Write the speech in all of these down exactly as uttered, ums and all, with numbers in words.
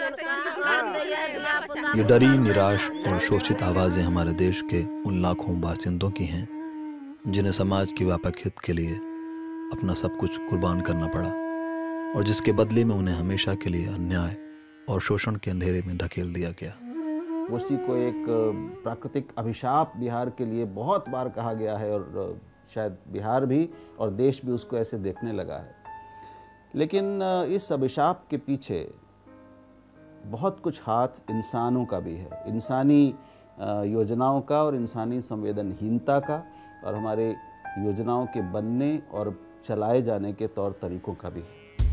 ये डरी, निराश और शोषित आवाजें हमारे देश के उन लाखों बासिंदों की हैं जिन्हें समाज के व्यापक हित के लिए अपना सब कुछ कुर्बान करना पड़ा और जिसके बदले में उन्हें हमेशा के लिए अन्याय और शोषण के अंधेरे में धकेल दिया गया। कोसी को एक प्राकृतिक अभिशाप बिहार के लिए बहुत बार कहा गया है और शायद बिहार भी और देश भी उसको ऐसे देखने लगा है। लेकिन इस अभिशाप के पीछे बहुत कुछ हाथ इंसानों का भी है, इंसानी योजनाओं का और इंसानी संवेदनहीनता का और हमारे योजनाओं के बनने और चलाए जाने के तौर तरीकों का भी।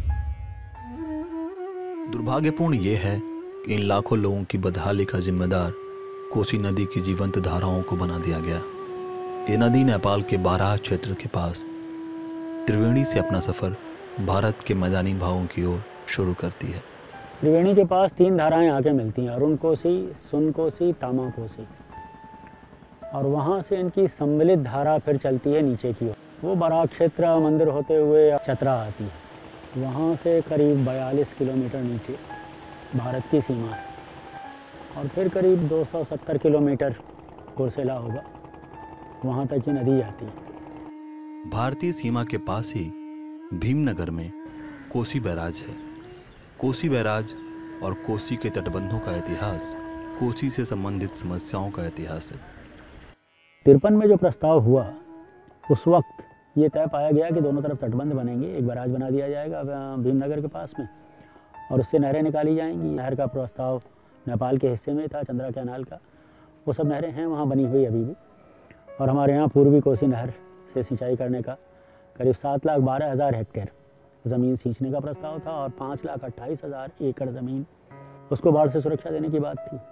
दुर्भाग्यपूर्ण ये है कि इन लाखों लोगों की बदहाली का जिम्मेदार कोसी नदी की जीवंत धाराओं को बना दिया गया। ये नदी नेपाल के बाराह क्षेत्र के पास त्रिवेणी से अपना सफर भारत के मैदानी भागों की ओर शुरू करती है। त्रिवेणी के पास तीन धाराएं आके मिलती हैं, अरुण कोसी, सुन कोसी, तामा कोसी, और वहाँ से इनकी सम्मिलित धारा फिर चलती है नीचे की ओर। वो बाराह क्षेत्र मंदिर होते हुए चतरा आती है, वहाँ से करीब बयालीस किलोमीटर नीचे भारत की सीमा है और फिर करीब दो सौ सत्तर किलोमीटर कुर्सेला होगा, वहाँ तक ये नदी जाती है। भारतीय सीमा के पास ही भीमनगर में कोसी बैराज है। कोसी बैराज और कोसी के तटबंधों का इतिहास कोसी से संबंधित समस्याओं का इतिहास है। तिरपन में जो प्रस्ताव हुआ उस वक्त ये तय पाया गया कि दोनों तरफ तटबंध बनेंगे, एक बैराज बना दिया जाएगा भीमनगर के पास में और उससे नहरें निकाली जाएंगी। नहर का प्रस्ताव नेपाल के हिस्से में था, चंद्रा कैनाल का, वो सब नहरें हैं वहाँ बनी हुई अभी भी। और हमारे यहाँ पूर्वी कोसी नहर से सिंचाई करने का करीब सात लाख बारह हज़ार हेक्टेयर ज़मीन सींचने का प्रस्ताव था और पाँच लाख अट्ठाईस हज़ार एकड़ ज़मीन उसको बाढ़ से सुरक्षा देने की बात थी।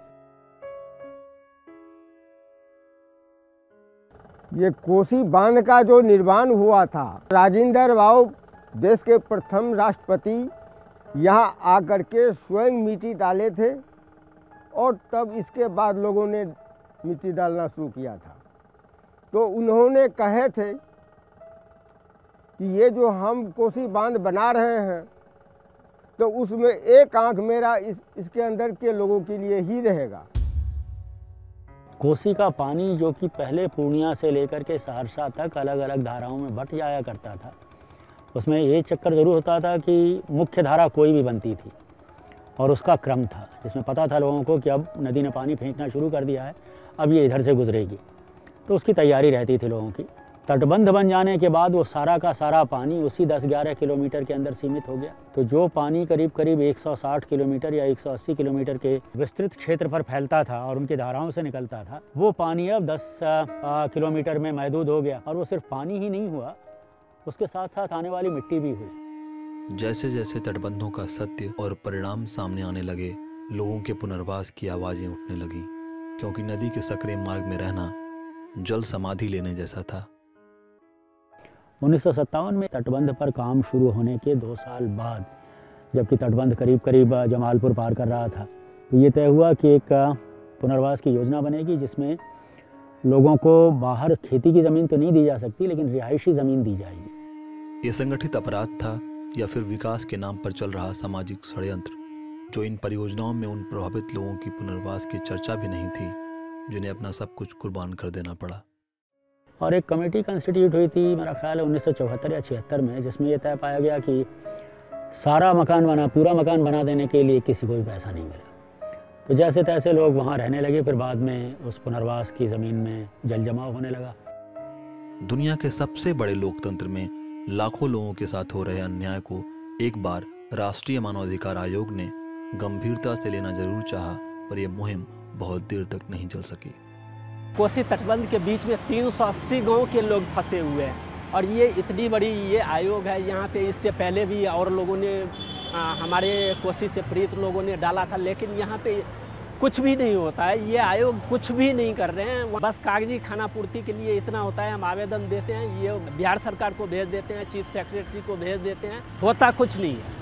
ये कोसी बांध का जो निर्माण हुआ था, राजेंद्र भाव देश के प्रथम राष्ट्रपति यहाँ आकर के स्वयं मिट्टी डाले थे और तब इसके बाद लोगों ने मिट्टी डालना शुरू किया था। तो उन्होंने कहे थे कि ये जो हम कोसी बांध बना रहे हैं तो उसमें एक आंख मेरा इस इसके अंदर के लोगों के लिए ही रहेगा। कोसी का पानी जो कि पहले पूर्णिया से लेकर के सहरसा तक अलग अलग धाराओं में बट जाया करता था, उसमें ये चक्कर ज़रूर होता था कि मुख्य धारा कोई भी बनती थी और उसका क्रम था जिसमें पता था लोगों को कि अब नदी ने पानी फेंकना शुरू कर दिया है, अब ये इधर से गुजरेगी, तो उसकी तैयारी रहती थी लोगों की। तटबंध बन जाने के बाद वो सारा का सारा पानी उसी दस ग्यारह किलोमीटर के अंदर सीमित हो गया। तो जो पानी करीब करीब एक सौ साठ किलोमीटर या एक सौ अस्सी किलोमीटर के विस्तृत क्षेत्र पर फैलता था और उनकी धाराओं से निकलता था, वो पानी अब दस किलोमीटर में महदूद हो गया। और वो सिर्फ पानी ही नहीं हुआ, उसके साथ साथ आने वाली मिट्टी भी हुई। जैसे जैसे तटबंधों का सत्य और परिणाम सामने आने लगे, लोगों के पुनर्वास की आवाजें उठने लगी, क्योंकि नदी के सकरे मार्ग में रहना जल समाधि लेने जैसा था। उन्नीस सौ सत्तावन में तटबंध पर काम शुरू होने के दो साल बाद, जबकि तटबंध करीब करीब जमालपुर पार कर रहा था, तो ये तय हुआ कि एक पुनर्वास की योजना बनेगी जिसमें लोगों को बाहर खेती की ज़मीन तो नहीं दी जा सकती, लेकिन रिहायशी ज़मीन दी जाएगी। ये संगठित अपराध था या फिर विकास के नाम पर चल रहा सामाजिक षड्यंत्र, जो इन परियोजनाओं में उन प्रभावित लोगों की पुनर्वास की चर्चा भी नहीं थी जिन्हें अपना सब कुछ कुर्बान कर देना पड़ा। और एक कमेटी कंस्टिट्यूट हुई थी, मेरा ख्याल है उन्नीस सौ चौहत्तर या छिहत्तर में, जिसमें यह तय पाया गया कि सारा मकान बना पूरा मकान बना देने के लिए किसी को भी पैसा नहीं मिला। तो जैसे तैसे लोग वहाँ रहने लगे, फिर बाद में उस पुनर्वास की ज़मीन में जल जमाव होने लगा। दुनिया के सबसे बड़े लोकतंत्र में लाखों लोगों के साथ हो रहे अन्याय को एक बार राष्ट्रीय मानवाधिकार आयोग ने गंभीरता से लेना जरूर चाहा, पर यह मुहिम बहुत देर तक नहीं चल सकी। कोसी तटबंध के बीच में तीन सौ अस्सी गाँव के लोग फंसे हुए हैं और ये इतनी बड़ी ये आयोग है। यहाँ पे इससे पहले भी और लोगों ने आ, हमारे कोसी से प्रेरित लोगों ने डाला था, लेकिन यहाँ पे कुछ भी नहीं होता है। ये आयोग कुछ भी नहीं कर रहे हैं, बस कागजी खाना पूर्ति के लिए इतना होता है। हम आवेदन देते हैं, ये बिहार सरकार को भेज देते हैं, चीफ सेक्रेटरी को भेज देते हैं, होता कुछ नहीं है।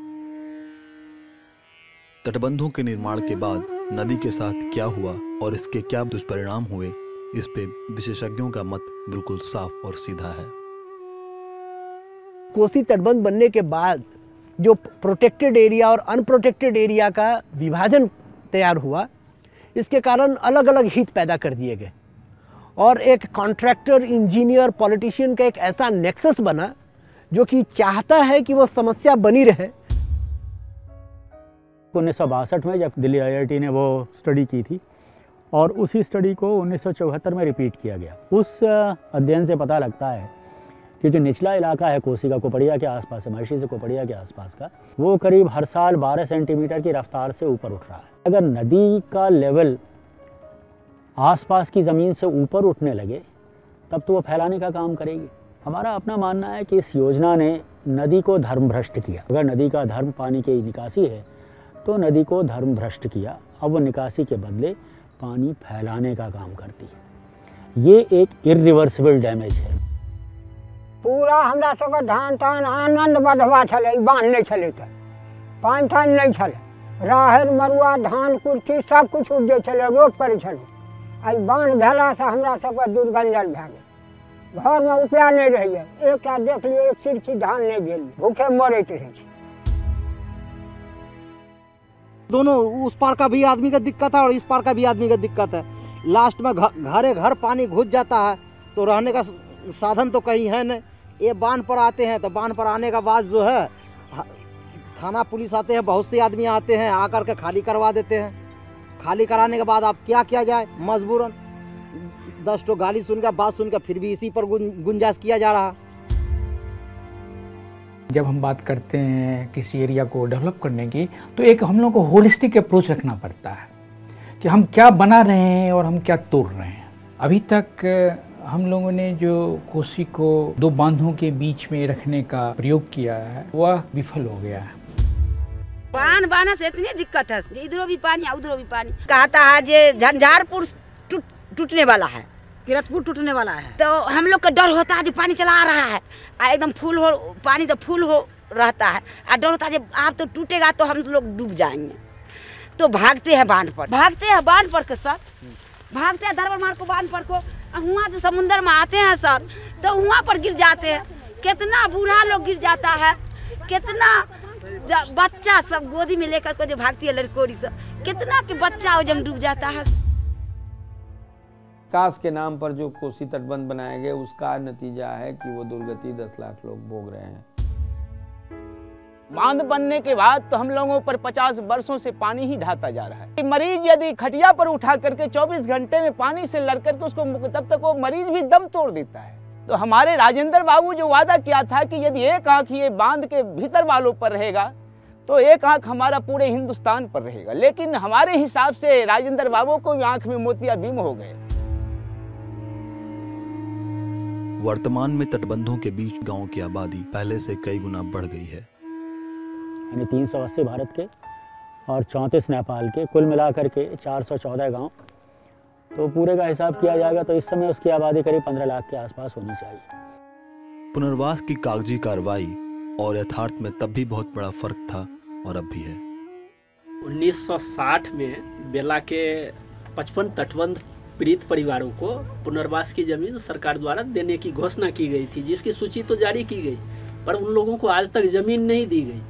तटबंधों के निर्माण के बाद नदी के साथ क्या हुआ और इसके क्या दुष्परिणाम हुए, इस पे विशेषज्ञों का मत बिल्कुल साफ और सीधा है। कोसी तटबंध बनने के बाद जो प्रोटेक्टेड एरिया और अनप्रोटेक्टेड एरिया का विभाजन तैयार हुआ, इसके कारण अलग अलग हित पैदा कर दिए गए और एक कॉन्ट्रैक्टर, इंजीनियर, पॉलिटिशियन का एक ऐसा नेक्सस बना जो कि चाहता है कि वो समस्या बनी रहे। उन्नीस सौ बासठ में जब दिल्ली आई आई टी ने वो स्टडी की थी और उसी स्टडी को उन्नीस सौ चौहत्तर में रिपीट किया गया। उस अध्ययन से पता लगता है कि जो निचला इलाका है कोसी का, कोपड़िया के आसपास, महिषी से कोपड़िया के आसपास का, वो करीब हर साल बारह सेंटीमीटर की रफ्तार से ऊपर उठ रहा है। अगर नदी का लेवल आसपास की ज़मीन से ऊपर उठने लगे तब तो वो फैलाने का काम करेगी। हमारा अपना मानना है कि इस योजना ने नदी को धर्म भ्रष्ट किया। अगर नदी का धर्म पानी की निकासी है तो नदी को धर्म भ्रष्ट किया। अब वो निकासी के बदले पानी फैलाने का काम करती है। ये एक इरिवर्सिबल डैमेज है। पूरा हमरा सबके धान तान आनंद बधवा छलै, बांध नहीं छलै तऽ पानि तानि नहीं छलै, राहरि मरुआ धान कुर्थी सब कुछ उपजै छलै, रोप करै छलै। आई बांध भेला से हमरा सबके दुर्गंजल भए गेल। घर में उपाय नहीं रहिए, एकटा देख लियो एक सिरकी धान नहीं भेल, भूखे मरैत रहै छै। दोनों उस पार का भी आदमी का दिक्कत है और इस पार का भी आदमी का दिक्कत है। लास्ट में घरे घर पानी घुस जाता है तो रहने का साधन तो कहीं है नहीं। ये बांध पर आते हैं तो बांध पर आने का बाद जो है थाना पुलिस आते हैं, बहुत से आदमी आते हैं, आकर के खाली करवा देते हैं। खाली कराने के बाद आप क्या किया जाए, मजबूरन दस तो गाली सुनकर बात सुनकर फिर भी इसी पर गुंजाइश किया जा रहा। जब हम बात करते हैं किसी एरिया को डेवलप करने की तो एक हम लोग को होलिस्टिक अप्रोच रखना पड़ता है कि हम क्या बना रहे हैं और हम क्या तोड़ रहे हैं। अभी तक हम लोगों ने जो कोसी को दो बांधों के बीच में रखने का प्रयोग किया है वह विफल हो गया है। बांध बांधने से इतनी दिक्कत है, इधरों भी पानी उधरों भी पानी। कहता है जे झंझारपुर टूटने वाला है, किरतपुर टूटने वाला है, तो हम लोग का डर होता है जो पानी चला आ रहा है, एकदम फुल हो पानी तो फुल हो रहता है, और डर होता है जब आप तो टूटेगा तो हम लोग डूब जाएंगे। तो भागते हैं बांध पर, भागते हैं बांध पर के सर, भागते हैं दरबार मार को बांध पर को। वहाँ जो समुंदर में आते हैं सर तो वहाँ पर गिर जाते हैं। कितना बूढ़ा लोग गिर जाता है, कितना बच्चा सब गोदी में लेकर को जो भागती है लड़कोरी सब, कितना के बच्चा जम डूब जाता है। विकास के नाम पर जो कोसी तटबंध बनाए गए उसका नतीजा है कि वो दुर्गति दस लाख लोग भोग रहे हैं। बांध बनने के बाद तो हम लोगों पर पचास वर्षों से पानी ही ढाता जा रहा है। मरीज यदि खटिया पर उठा करके चौबीस घंटे में पानी से लड़ करके उसको, तब तक वो मरीज भी दम तोड़ देता है। तो हमारे राजेंद्र बाबू जो वादा किया था कि यदि एक आंख ये बांध के भीतर वालों पर रहेगा तो एक आंख हमारा पूरे हिंदुस्तान पर रहेगा, लेकिन हमारे हिसाब से राजेंद्र बाबू को आंख में मोतियाबिंद हो गए। वर्तमान में तटबंधों के बीच गांव की आबादी पहले से कई गुना बढ़ गई है। यानी तीन सौ अस्सी भारत के और चौंतीस नेपाल के, कुल मिलाकर के चार सौ चौदह गांव। तो पूरे का हिसाब किया जाएगा तो इस समय उसकी आबादी करीब पंद्रह लाख के आसपास होनी चाहिए। पुनर्वास की कागजी कार्रवाई और यथार्थ में तब भी बहुत बड़ा फर्क था और अब भी है। उन्नीस सौ साठ में बेला के पचपन तटबंध पीड़ित परिवारों को पुनर्वास की जमीन सरकार द्वारा देने की घोषणा की गई थी, जिसकी सूची तो जारी की गई, पर उन लोगों को आज तक जमीन नहीं दी गई।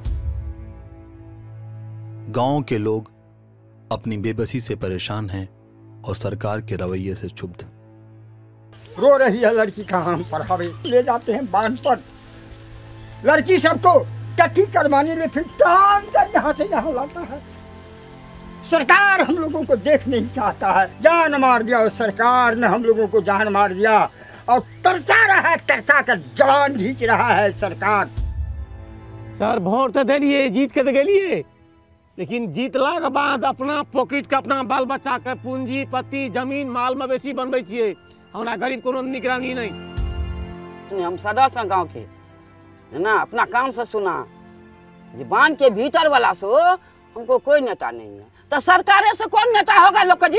गांव के लोग अपनी बेबसी से परेशान हैं और सरकार के रवैये से क्षुब्ध। रो रही है लड़की का, हम पढ़ावे ले जाते हैं बांध पर, लड़की सबको कथी करवाने में फिर टांग कर यहाँ से यहाँ लाता है। सरकार हम लोगों को देख नहीं चाहता है, जान मार दिया और सरकार ने हम लोगों को जान मार दिया और तरसा रहा है, तरसा कर जवान खींच रहा है सरकार। सर वोट तो दिलिए, जीत के तो गलिए, लेकिन जीतला के बाद अपना पॉकेट के, अपना बाल बच्चा के पूंजीपति जमीन माल मवेशी बनबै छियै, हमरा गरीब कोनो निगरानी नहीं। हम सदस्य हैं गांव के, है ना, अपना काम से सुना, ये बांध के भीतर वाला सो हमको कोई नेता नहीं है, तो सरकारें से कौन नेता होगा लोग का जी।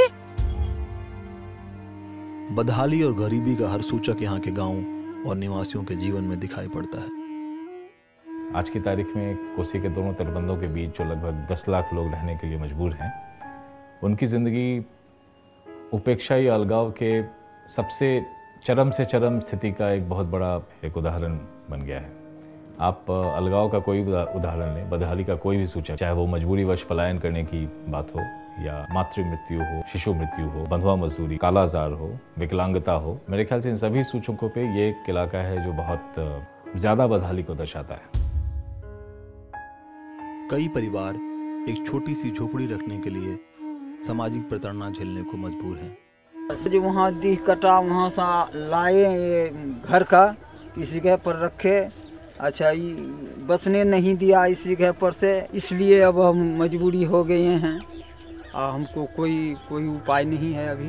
बदहाली और गरीबी का हर सूचक यहाँ के गांव और निवासियों के जीवन में दिखाई पड़ता है। आज की तारीख में कोसी के दोनों तटबंधों के बीच जो लगभग दस लाख लोग रहने के लिए मजबूर हैं, उनकी ज़िंदगी उपेक्षा या अलगाव के सबसे चरम से चरम स्थिति का एक बहुत बड़ा एक उदाहरण बन गया है। आप अलगाव का कोई उदाहरण लें, बदहाली का कोई भी सूचक, चाहे वो मजबूरीवश पलायन करने की बात हो या मातृ मृत्यु हो, शिशु मृत्यु हो, बंधुआ मजदूरी, कालाजार हो, विकलांगता हो, मेरे ख्याल से इन सभी सूचकों पे ये एक इलाका है जो बहुत ज़्यादा बदहाली को दर्शाता है। कई परिवार एक छोटी सी झोपड़ी रखने के लिए सामाजिक प्रताड़ना झेलने को मजबूर हैं। जो वहाँ दीह कटा, वहाँ से लाए ये घर का, इसी जगह पर रखे, अच्छा ये बसने नहीं दिया इस जगह पर से, इसलिए अब हम मजबूरी हो गए हैं। आ, हमको कोई कोई उपाय नहीं है अभी।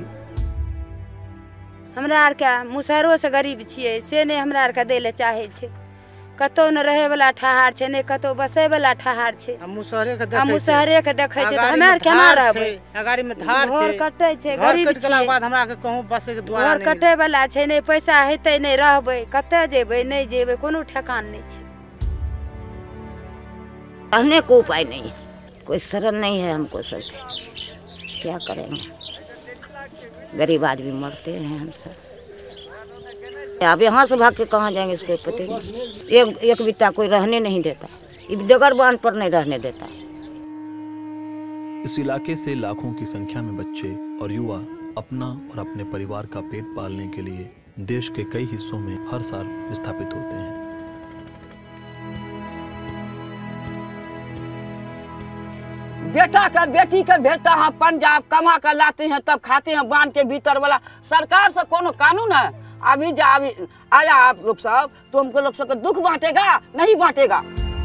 हमरा आर का मुसहरो से गरीब छियै, से नहीं हमरा आर का दे ले चाहे छे। कतो न रहे वाला ठहार छे, ने कतो बसे वाला ठहार छे। हम मुसहरे के देखे हम मुसहरे के देखे छे, त हमरा आर केना रहबै? अगाड़ी में धार छे, घर कटै छे, गरीब कट गेला बाद हमरा के कहूं बसे के द्वारा घर कटै वाला छे, ने पैसा हेतै, ने रहबै, कतै जेबै, नहीं जेबै, कोनो ठेकान नहीं छे। रहने को उपाय नहीं है, कोई शरण नहीं है हमको सब, क्या करेंगे? गरीब आदमी मरते हैं हम सब। अब यहाँ से भाग के कहाँ जाएंगे इसको पता नहीं। एक एक बित्ता कोई रहने नहीं देता, डगर बांध पर नहीं रहने देता है। इस इलाके से लाखों की संख्या में बच्चे और युवा अपना और अपने परिवार का पेट पालने के लिए देश के कई हिस्सों में हर साल विस्थापित होते हैं। बेटा का बेटी का भेजता है पंजाब, कमा कर लाते हैं तब खाते हैं बांध के भीतर वाला। सरकार से कोनो कानून है? अभी जा अभी आया आप लोग सब, तो हमको लोग सब दुख बांटेगा? नहीं बांटेगा।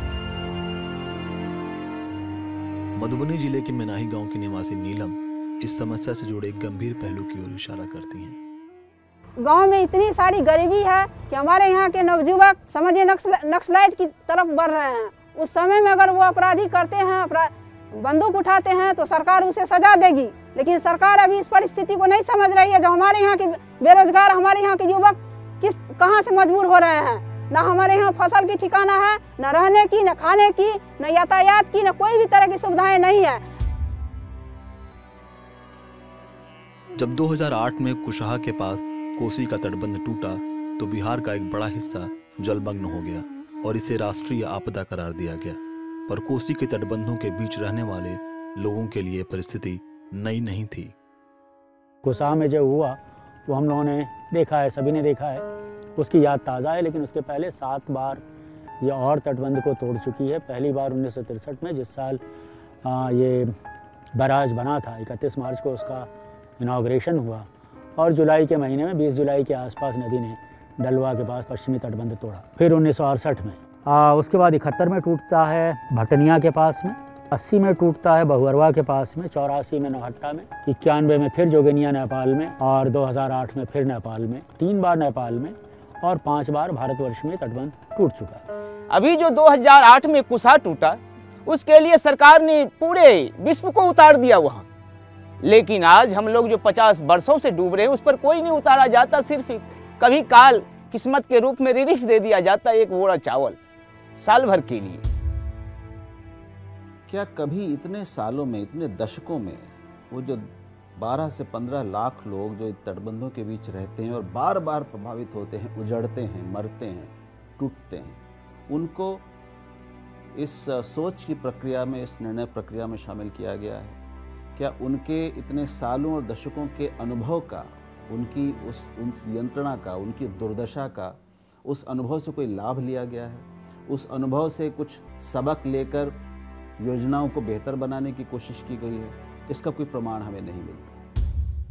मधुबनी जिले के मेनाही गांव की निवासी नीलम इस समस्या से जुड़े एक गंभीर पहलू की ओर इशारा करती हैं। गांव में इतनी सारी गरीबी है कि हमारे यहाँ के नवयुवक समझिए नक्सल नक्सलाइट की तरफ बढ़ रहे हैं। उस समय में अगर वो अपराधी करते हैं, बंदूक उठाते हैं, तो सरकार उसे सजा देगी, लेकिन सरकार अभी इस परिस्थिति को नहीं समझ रही है। जो हमारे यहाँ के बेरोजगार, हमारे यहाँ के युवक किस कहाँ से मजबूर हो रहे हैं। ना हमारे यहाँ फसल की ठिकाना है, न रहने की, न खाने की, न यातायात की, न कोई भी तरह की सुविधाएं नहीं है। जब दो हज़ार आठ में कुशहा के पास कोसी का तटबंध टूटा तो बिहार का एक बड़ा हिस्सा जलमग्न हो गया और इसे राष्ट्रीय आपदा करार दिया गया। पर कोसी के तटबंधों के बीच रहने वाले लोगों के लिए परिस्थिति नई नहीं थी। कुशहा में जो हुआ वो हम लोगों ने देखा है, सभी ने देखा है, उसकी याद ताज़ा है। लेकिन उसके पहले सात बार ये और तटबंध को तोड़ चुकी है। पहली बार उन्नीस सौ तिरसठ में, जिस साल आ, ये बैराज बना था, इकतीस मार्च को उसका इनाग्रेशन हुआ, और जुलाई के महीने में बीस जुलाई के आसपास नदी ने डलवा के पास पश्चिमी तटबंध तोड़ा। फिर उन्नीस सौ अड़सठ में, आ, उसके बाद इकहत्तर में टूटता है भटनिया के पास में, अस्सी में टूटता है बहुअरवा के पास में, चौरासी में नौहट्टा में, इक्यानवे में फिर जोगिनिया नेपाल में, और दो हज़ार आठ में फिर नेपाल में, तीन बार नेपाल में, और पांच बार भारतवर्ष में तटबंध टूट चुका है। अभी जो दो हज़ार आठ में कुशहा टूटा, उसके लिए सरकार ने पूरे विश्व को उतार दिया वहाँ। लेकिन आज हम लोग जो पचास वर्षों से डूब रहे हैं, उस पर कोई नहीं उतारा जाता। सिर्फ कभी काल किस्मत के रूप में रिलीफ दे दिया जाता, एक बोरा चावल साल भर के लिए। क्या कभी इतने सालों में, इतने दशकों में, वो जो बारह से पंद्रह लाख लोग जो तटबंधों के बीच रहते हैं और बार बार प्रभावित होते हैं, उजड़ते हैं, मरते हैं, टूटते हैं, उनको इस सोच की प्रक्रिया में, इस निर्णय प्रक्रिया में शामिल किया गया है? क्या उनके इतने सालों और दशकों के अनुभव का, उनकी उस उस यंत्रणा का, उनकी दुर्दशा का, उस अनुभव से कोई लाभ लिया गया है? उस अनुभव से कुछ सबक लेकर योजनाओं को बेहतर बनाने की कोशिश की गई है? इसका कोई प्रमाण हमें नहीं मिलता।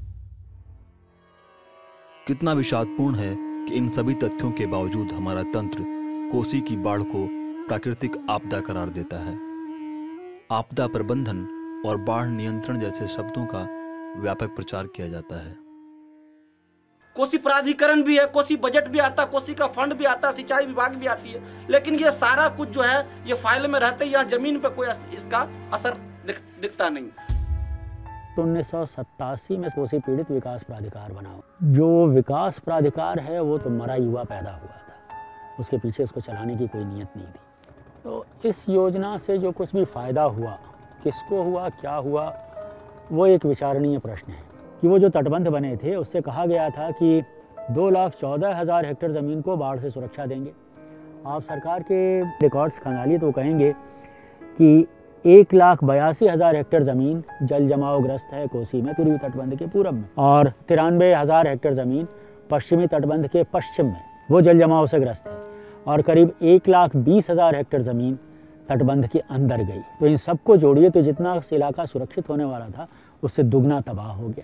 कितना विषादपूर्ण है कि इन सभी तथ्यों के बावजूद हमारा तंत्र कोसी की बाढ़ को प्राकृतिक आपदा करार देता है। आपदा प्रबंधन और बाढ़ नियंत्रण जैसे शब्दों का व्यापक प्रचार किया जाता है। कोसी प्राधिकरण भी है, कोसी बजट भी आता, कोसी का फंड भी आता, सिंचाई विभाग भी आती है, लेकिन ये सारा कुछ जो है ये फाइल में रहते, यहाँ जमीन पे कोई इसका असर दिख, दिखता नहीं। तो उन्नीस सौ सत्तासी में कोसी पीड़ित विकास प्राधिकार बना। जो विकास प्राधिकार है वो तो मरा युवा पैदा हुआ था, उसके पीछे उसको चलाने की कोई नीयत नहीं थी। तो इस योजना से जो कुछ भी फायदा हुआ, किसको हुआ, क्या हुआ, वो एक विचारणीय प्रश्न है। कि वो जो तटबंध बने थे उससे कहा गया था कि दो लाख चौदह हज़ार हेक्टेयर ज़मीन को बाढ़ से सुरक्षा देंगे, आप सरकार के रिकॉर्ड्स खंगालिए तो कहेंगे कि एक लाख बयासी हज़ार हेक्टेयर ज़मीन जल जमाव ग्रस्त है कोसी में पूर्वी तटबंध के पूरब में, और तिरानवे हज़ार हेक्टेयर ज़मीन पश्चिमी तटबंध के पश्चिम में वो जल जमाव से ग्रस्त है, और करीब एक लाख बीस हज़ार हेक्टेयर ज़मीन तटबंध के अंदर गई। तो इन सबको जोड़िए तो जितना इलाका सुरक्षित होने वाला था उससे दुगना तबाह हो गया।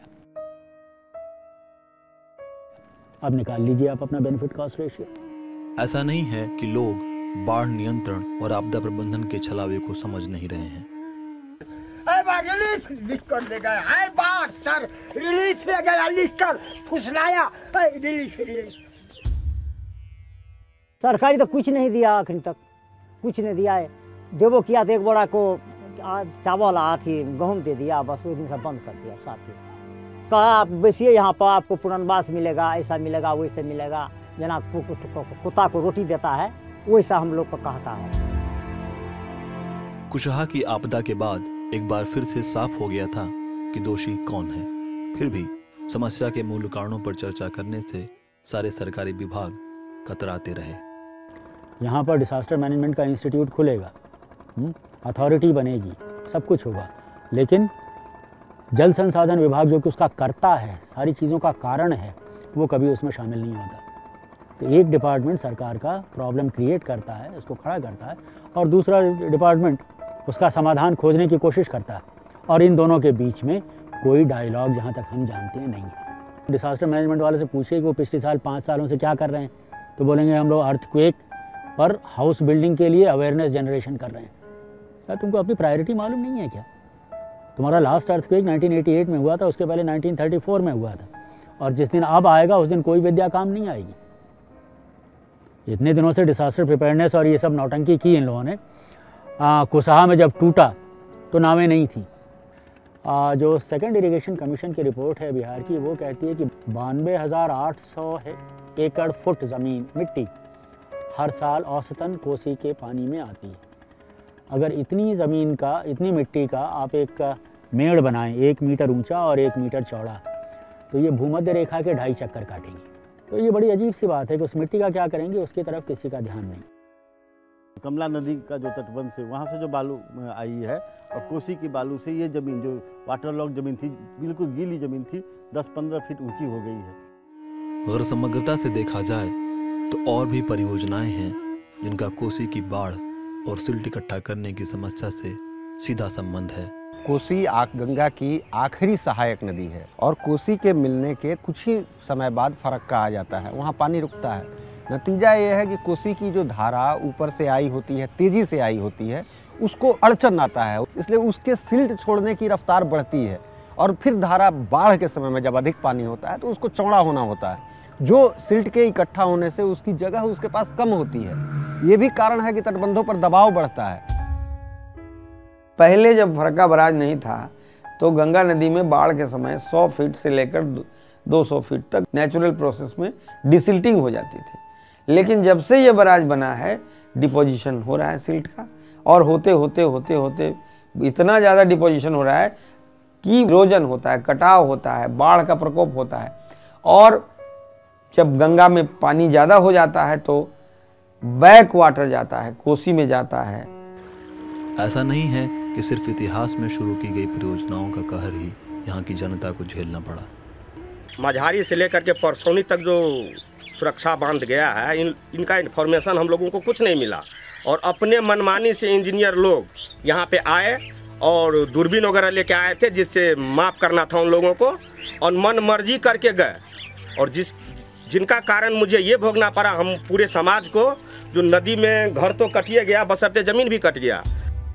अब निकाल लीजिए आप अपना बेनिफिट कॉस्ट रेशियो। ऐसा नहीं है कि लोग बाढ़ नियंत्रण और आपदा प्रबंधन के छलावे को समझ नहीं रहे हैं। रिलीफ लिख कर ले गया है बात सर, रिलीफ ले गया लिख कर फुसलाया, रिलीफ रिलीफ। सरकारी तो कुछ नहीं दिया, आखिर तक कुछ नहीं दिया है। देवो किया तो एक बड़ा को चावल आती गेहूँ दे दिया, बस उस दिन से बंद कर दिया साथ ही। कहा आप बैसिए यहाँ पर आपको पुनर्वास मिलेगा, ऐसा मिलेगा वैसे मिलेगा, जना कुत्ता को रोटी देता है वैसा हम लोग को कहता है। कुशहा की आपदा के बाद एक बार फिर से साफ हो गया था कि दोषी कौन है। फिर भी समस्या के मूल कारणों पर चर्चा करने से सारे सरकारी विभाग कतराते रहे। यहाँ पर डिसास्टर मैनेजमेंट का इंस्टीट्यूट खुलेगा, अथॉरिटी बनेगी, सब कुछ होगा, लेकिन जल संसाधन विभाग जो कि उसका कर्ता है, सारी चीज़ों का कारण है, वो कभी उसमें शामिल नहीं होता। तो एक डिपार्टमेंट सरकार का प्रॉब्लम क्रिएट करता है, उसको खड़ा करता है, और दूसरा डिपार्टमेंट उसका समाधान खोजने की कोशिश करता है, और इन दोनों के बीच में कोई डायलॉग जहाँ तक हम जानते हैं नहीं है। डिसास्टर मैनेजमेंट वाले से पूछिए कि वो पिछले साल पाँच सालों से क्या कर रहे हैं, तो बोलेंगे हम लोग अर्थक्वेक पर हाउस बिल्डिंग के लिए अवेयरनेस जनरेशन कर रहे हैं। क्या तुमको अपनी प्रायोरिटी मालूम नहीं है क्या? तुम्हारा last earthquake nineteen eighty eight में हुआ था, उसके पहले नाइनटीन थर्टी फोर में हुआ था, और जिस दिन अब आएगा उस दिन कोई विद्या काम नहीं आएगी। इतने दिनों से डिसास्टर प्रिपेयरनेस और ये सब नौटंकी की इन लोगों ने। कुसहा में जब टूटा तो नावें नहीं थी। आ, जो सेकंड इरिगेशन कमीशन की रिपोर्ट है बिहार की, वो कहती है कि बानवे हज़ार आठ सौ एकड़ फुट ज़मीन मिट्टी हर साल औसतन कोसी के पानी में आती है। अगर इतनी ज़मीन का, इतनी मिट्टी का आप एक मेड़ बनाएं, एक मीटर ऊंचा और एक मीटर चौड़ा, तो ये भूमध्य रेखा के ढाई चक्कर काटेंगे। तो ये बड़ी अजीब सी बात है कि उस मिट्टी का क्या करेंगे, उसकी तरफ किसी का ध्यान नहीं। कमला नदी का जो तटबंध से वहाँ से जो बालू आई है, और कोसी की बालू से ये ज़मीन जो वाटर लॉक ज़मीन थी, बिल्कुल गीली ज़मीन थी, दस पंद्रह फीट ऊंची हो गई है। अगर समग्रता से देखा जाए तो और भी परियोजनाएं हैं जिनका कोसी की बाढ़ और सिल्ट इकट्ठा करने की समस्या से सीधा संबंध है। कोसी आक गंगा की आखिरी सहायक नदी है, और कोसी के मिलने के कुछ ही समय बाद फरक्का आ जाता है, वहाँ पानी रुकता है। नतीजा ये है कि कोसी की जो धारा ऊपर से आई होती है, तेज़ी से आई होती है, उसको अड़चन आता है, इसलिए उसके सिल्ट छोड़ने की रफ्तार बढ़ती है, और फिर धारा बाढ़ के समय में जब अधिक पानी होता है तो उसको चौड़ा होना होता है, जो सिल्ट के इकट्ठा होने से उसकी जगह उसके पास कम होती है। ये भी कारण है कि तटबंधों पर दबाव बढ़ता है। पहले जब फरक्का बराज नहीं था तो गंगा नदी में बाढ़ के समय सौ फीट से लेकर दो सौ फीट तक नेचुरल प्रोसेस में डिसिल्टिंग हो जाती थी, लेकिन जब से ये बराज बना है डिपोजिशन हो रहा है सिल्ट का, और होते होते होते होते इतना ज़्यादा डिपोजिशन हो रहा है कि इरोजन होता है, कटाव होता है, बाढ़ का प्रकोप होता है, और जब गंगा में पानी ज़्यादा हो जाता है तो बैक वाटर जाता है, कोसी में जाता है। ऐसा नहीं है कि सिर्फ इतिहास में शुरू की गई परियोजनाओं का कहर ही यहाँ की जनता को झेलना पड़ा। मझारी से लेकर के परसौनी तक जो सुरक्षा बांध गया है, इन इनका इन्फॉर्मेशन हम लोगों को कुछ नहीं मिला, और अपने मनमानी से इंजीनियर लोग यहाँ पे आए और दूरबीन वगैरह लेके आए थे जिससे माप करना था उन लोगों को, और मन मर्जी करके गए, और जिस जिनका कारण मुझे ये भोगना पड़ा, हम पूरे समाज को, जो नदी में घर तो कटिए गया, बशर्ते जमीन भी कट गया।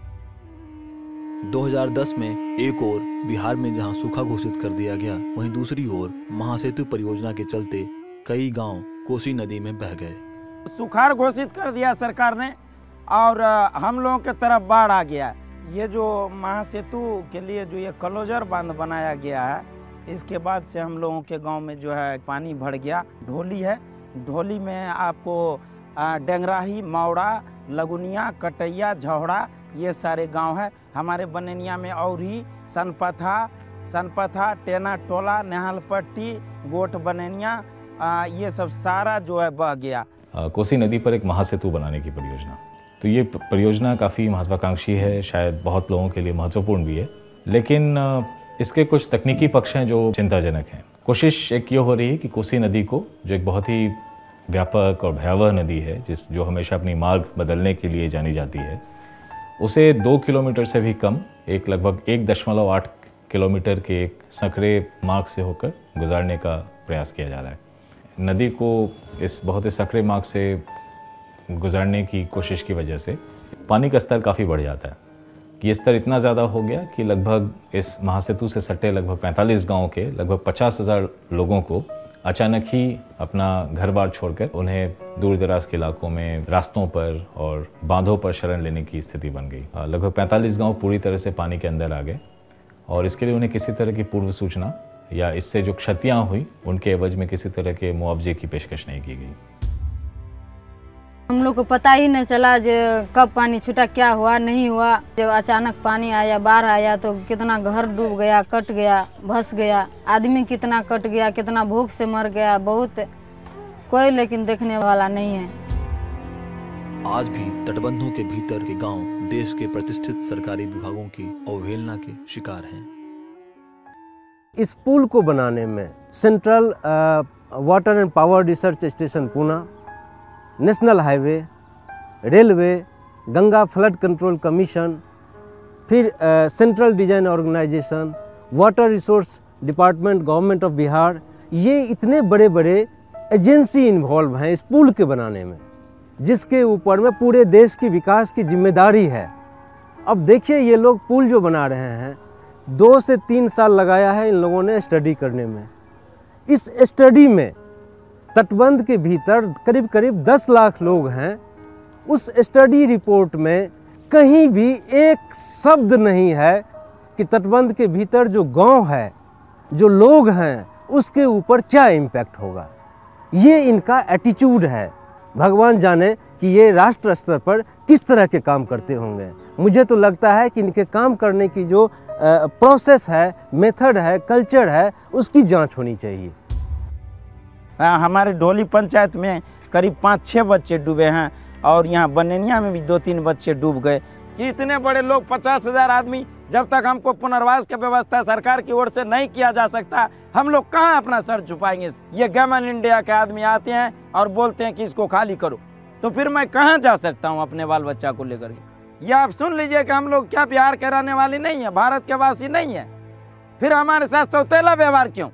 दो हज़ार दस में एक ओर बिहार में जहां सूखा घोषित कर दिया गया, वहीं दूसरी ओर महासेतु परियोजना के चलते कई गांव कोसी नदी में बह गए। सुखाड़ घोषित कर दिया सरकार ने, और हम लोगों के तरफ बाढ़ आ गया। ये जो महासेतु के लिए जो ये क्लोजर बांध बनाया गया है, इसके बाद से हम लोगों के गांव में जो है पानी भर गया। ढोली है, ढोली में आपको डेंगराही, मौड़ा, लगुनिया, कटैया, झौड़ा, ये सारे गांव है। हमारे बनेनिया में औरी, सनपथा, सनपथा, टेना टोला, नेहालपट्टी, गोट बनेनिया, आ, ये सब सारा जो है बह गया। आ, कोसी नदी पर एक महासेतु बनाने की परियोजना, तो ये परियोजना काफ़ी महत्वाकांक्षी है, शायद बहुत लोगों के लिए महत्वपूर्ण भी है, लेकिन इसके कुछ तकनीकी पक्ष हैं जो चिंताजनक हैं। कोशिश एक ये हो रही है कि कोसी नदी को, जो एक बहुत ही व्यापक और भयावह नदी है, जिस जो हमेशा अपनी मार्ग बदलने के लिए जानी जाती है, उसे दो किलोमीटर से भी कम, एक लगभग एक दशमलव आठ किलोमीटर के एक संकरे मार्ग से होकर गुजारने का प्रयास किया जा रहा है। नदी को इस बहुत ही संकरे मार्ग से गुजारने की कोशिश की वजह से पानी का स्तर काफ़ी बढ़ जाता है कि ये स्तर इतना ज़्यादा हो गया कि लगभग इस महासेतु से सटे लगभग पैंतालीस गाँव के लगभग पचास हज़ार लोगों को अचानक ही अपना घर बार छोड़कर उन्हें दूर दराज के इलाकों में रास्तों पर और बांधों पर शरण लेने की स्थिति बन गई। लगभग पैंतालीस गांव पूरी तरह से पानी के अंदर आ गए और इसके लिए उन्हें किसी तरह की पूर्व सूचना या इससे जो क्षतियां हुई उनके एवज में किसी तरह के मुआवजे की पेशकश नहीं की गई। हम लोग को पता ही नहीं चला जो कब पानी छूटा, क्या हुआ नहीं हुआ। जब अचानक पानी आया, बाढ़ आया तो कितना घर डूब गया, कट गया, भस गया, आदमी कितना कट गया, कितना भूख से मर गया, बहुत कोई लेकिन देखने वाला नहीं है। आज भी तटबंधों के भीतर के गांव देश के प्रतिष्ठित सरकारी विभागों की अवहेलना के शिकार हैं। इस पुल को बनाने में central water and power research station Poona, national highway, railway, Ganga flood control commission, फिर central design organisation, water resource department, government of Bihar, ये इतने बड़े बड़े एजेंसी इन्वॉल्व हैं इस पुल के बनाने में, जिसके ऊपर में पूरे देश की विकास की जिम्मेदारी है। अब देखिए ये लोग पुल जो बना रहे हैं, दो से तीन साल लगाया है इन लोगों ने स्टडी करने में। इस स्टडी में तटबंध के भीतर करीब करीब दस लाख लोग हैं। उस स्टडी रिपोर्ट में कहीं भी एक शब्द नहीं है कि तटबंध के भीतर जो गांव है, जो लोग हैं, उसके ऊपर क्या इम्पैक्ट होगा। ये इनका एटीट्यूड है। भगवान जाने कि ये राष्ट्र स्तर पर किस तरह के काम करते होंगे। मुझे तो लगता है कि इनके काम करने की जो प्रोसेस है, मेथड है, कल्चर है, उसकी जांच होनी चाहिए। हमारे ढोली पंचायत में करीब पाँच छः बच्चे डूबे हैं और यहाँ बनेनिया में भी दो तीन बच्चे डूब गए। कि इतने बड़े लोग, पचास हज़ार आदमी, जब तक हमको पुनर्वास की व्यवस्था सरकार की ओर से नहीं किया जा सकता, हम लोग कहाँ अपना सर छुपाएंगे। ये गवर्नमेंट इंडिया के आदमी आते हैं और बोलते हैं कि इसको खाली करो, तो फिर मैं कहाँ जा सकता हूँ अपने बाल बच्चा को लेकर के। ये आप सुन लीजिए कि हम लोग क्या बिहार के रहने वाले नहीं है, भारत के वासी नहीं है, फिर हमारे साथ सौतेला व्यवहार क्यों।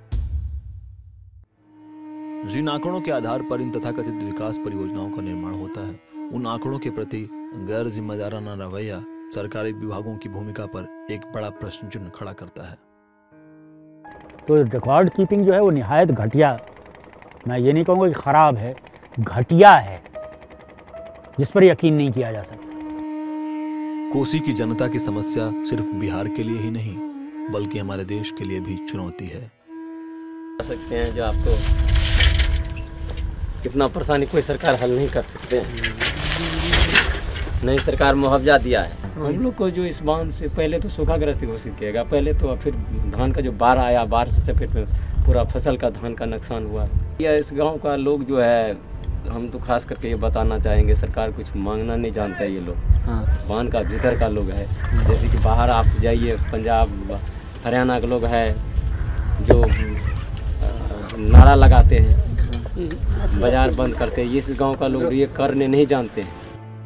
जिन आंकड़ों के आधार पर इन तथाकथित विकास परियोजनाओं का निर्माण होता है, उन आंकड़ों के प्रति गैर जिम्मेदाराना रवैया सरकारी विभागों की भूमिका पर एक बड़ा प्रश्न चिन्ह खड़ा करता है। तो रिकॉर्ड कीपिंग जो है वो निहायत घटिया, मैं ये नहीं कहूँगा कि ख़राब है, घटिया है, जिस पर यकीन नहीं किया जा सकता। कोसी की जनता की समस्या सिर्फ बिहार के लिए ही नहीं, बल्कि हमारे देश के लिए भी चुनौती है। सकते हैं जो आपको कितना परेशानी कोई सरकार हल नहीं कर सकते हैं। नई सरकार मुआवजा दिया है हम लोग को, जो इस बांध से पहले तो सूखाग्रस्त घोषित किएगा पहले तो, फिर धान का जो बाढ़ आया, बाढ़ से चपेट में पूरा फसल का धान का नुकसान हुआ। या इस गांव का लोग जो है, हम तो खास करके ये बताना चाहेंगे, सरकार कुछ मांगना नहीं जानता है ये लोग। हाँ, बांध का भीतर का लोग है, जैसे कि बाहर आप जाइए पंजाब हरियाणा के लोग है जो नारा लगाते हैं, बाजार बंद करते हैं, इस गांव का लोग ये करने नहीं जानते हैं।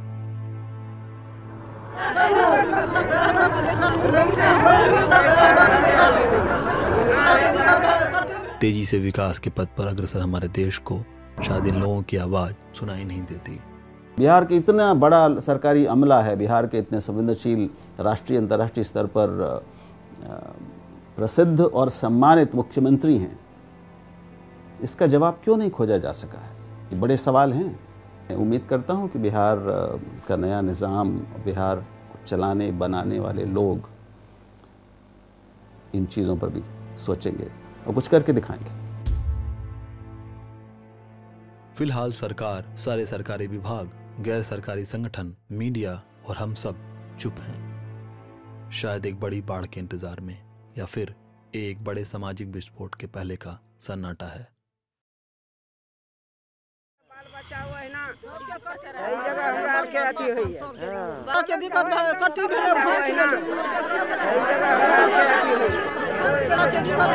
तेजी से विकास के पथ पर अग्रसर हमारे देश को शायद इन लोगों की आवाज सुनाई नहीं देती। बिहार के इतना बड़ा सरकारी अमला है, बिहार के इतने संवेदनशील राष्ट्रीय अंतर्राष्ट्रीय स्तर पर प्रसिद्ध और सम्मानित मुख्यमंत्री हैं, इसका जवाब क्यों नहीं खोजा जा सका है? ये बड़े सवाल हैं। मैं उम्मीद करता हूं कि बिहार का नया निज़ाम, बिहार को चलाने बनाने वाले लोग इन चीज़ों पर भी सोचेंगे और कुछ करके दिखाएंगे। फिलहाल सरकार, सारे सरकारी विभाग, गैर सरकारी संगठन, मीडिया और हम सब चुप हैं। शायद एक बड़ी बाढ़ के इंतजार में, या फिर एक बड़े सामाजिक विस्फोट के पहले का सन्नाटा है। एई जगह हमरा आर के अथी होई है हां के दिक्कत है कट्टी भेले फंस गेल एई जगह हमरा आर के अथी होई है के दिक्कत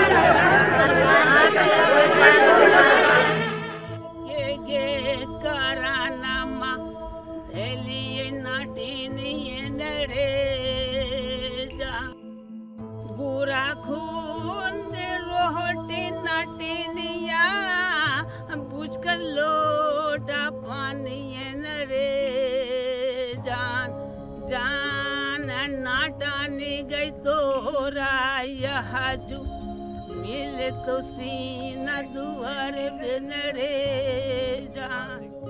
ये गे कराना मा एलिए नाटिनिए नरे जा गुरा खून दे रोहटी नाटिनिया बुझ कर लोटा पानी नरे जान जान नाटानी गई तोरा यहाँ जू मिले तो सीना दुआर बिनरे जान